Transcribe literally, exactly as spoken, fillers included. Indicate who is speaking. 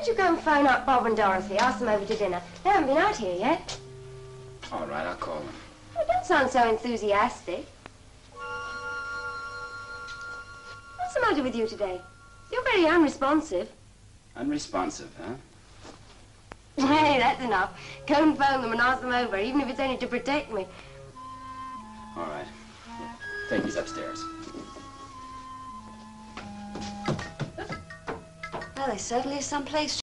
Speaker 1: don't you go and phone up Bob and Dorothy, ask them over to dinner. They haven't been out here yet.
Speaker 2: All right, I'll call them.
Speaker 1: Oh, don't sound so enthusiastic. What's the matter with you today? You're very unresponsive.
Speaker 2: Unresponsive, huh?
Speaker 1: Hey, that's enough. Go and phone them and ask them over, even if it's only to protect me.
Speaker 2: All right. Here, take these upstairs.
Speaker 3: Well, there certainly is some place